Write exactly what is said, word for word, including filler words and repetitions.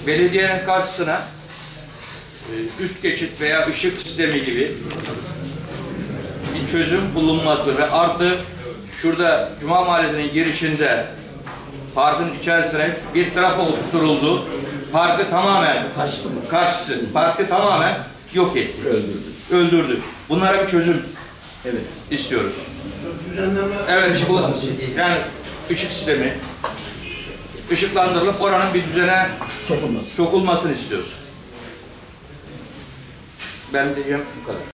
belediyenin karşısına üst geçit veya ışık sistemi gibi bir çözüm bulunması ve artı şurada Cuma Mahallesi'nin girişinde parkın içerisine bir tarafa oturtuldu. Parkı tamamen karşısı, parkı tamamen yok etti. Öldürdü. Öldürdü. Bunlara bir çözüm Evet. istiyoruz. Evet, bu yani ışık sistemi ışıklandırılıp oranın bir düzene Sokulması. sokulmasını istiyoruz. Ben diyeceğim bu kadar.